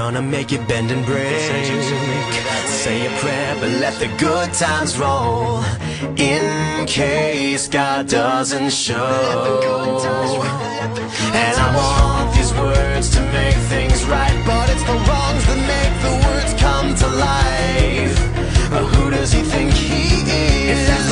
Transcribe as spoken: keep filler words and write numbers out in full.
gonna make you bend and break. Say a prayer, but let the good times roll, in case God doesn't show. And I want these words to make things right, but it's the wrongs that make the words come to life. But who does he think he is?